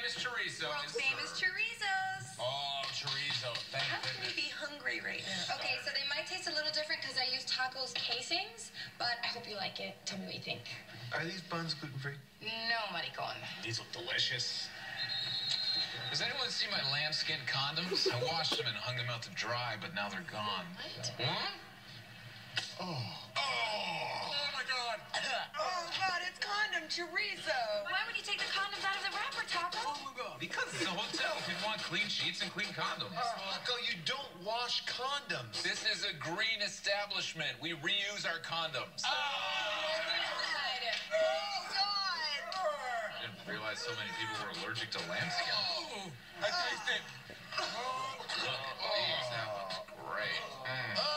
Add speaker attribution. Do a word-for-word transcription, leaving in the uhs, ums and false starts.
Speaker 1: famous chorizo.
Speaker 2: World famous chorizos.
Speaker 1: Oh, chorizo. Thank
Speaker 2: How can you be hungry right now? Okay, so they might taste a little different because I use tacos casings, but I hope you like it. Tell me what you think.
Speaker 3: Are these buns gluten-free?
Speaker 2: No, maricon.
Speaker 1: These look delicious. Does anyone see my lambskin condoms? I washed them and hung them out to dry, but now they're gone.
Speaker 2: What?
Speaker 1: Huh? Oh. Oh. Oh, my God.
Speaker 2: Oh, God, it's condom chorizo. Why would you take the condoms out of the wrapper, Taco?
Speaker 1: Oh, my God. Because it's a hotel. People want clean sheets and clean condoms.
Speaker 3: Taco, you don't wash condoms.
Speaker 1: This is a green establishment. We reuse our condoms.
Speaker 2: Oh, God. Oh, God.
Speaker 1: I didn't realize so many people were allergic to lambskin.
Speaker 3: Oh, I taste it.
Speaker 1: Look, these, that looks great. Mm.